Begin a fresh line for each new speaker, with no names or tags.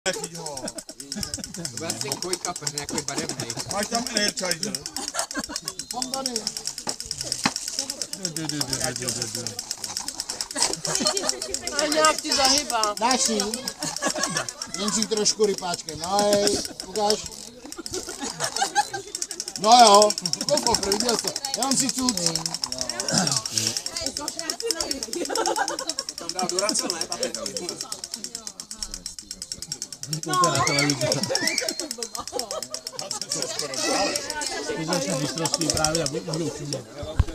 To bude asi kojka, protože nějaký barevnej.
Máš tam energizer?
Mám tady.
A nějak ti zahybá.
Dáš si? Jen si trošku rypáčkem. No hej, ukáž. No jo, to viděl jsem. Jenom si cuc.
Tam dal Duracell, ne?
Koukej na televizi. To začne mistrovství právě a budou čumět.